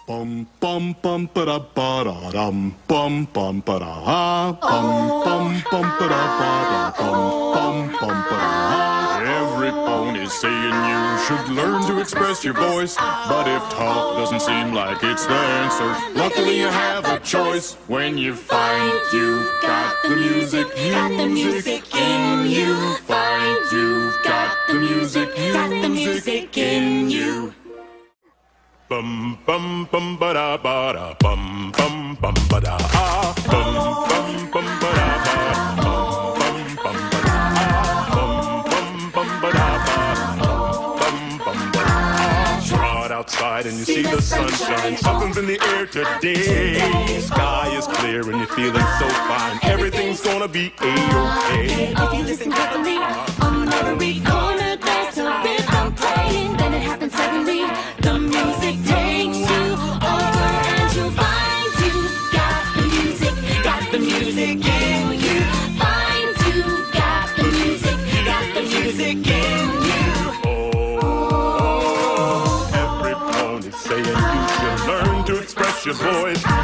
Bum bum bum ba da ba da dum bum bum ba da ha bum bum bum ba da ba da bum bum ba da ha. Every pony's saying you should learn to express your voice, but if talk doesn't seem like it's the answer, luckily you have a choice. When you find you've got the music in you, find you've got the music in you. Bum bum bum ba da bum bum bum ba da bum bum bum ba da bum bum ba da bum bum ba da bum bum ba da. You're out outside and you see the sunshine. Something's in the air today. Sky is clear and you're feeling so fine. Everything's gonna be a-okay. If you listen carefully, on every corner there's a rhythm playing. Then it happens suddenly. The music takes you over and you'll find you've got the music in you. Find you've got the music in you. Oh, every pony's saying you should learn to express your voice,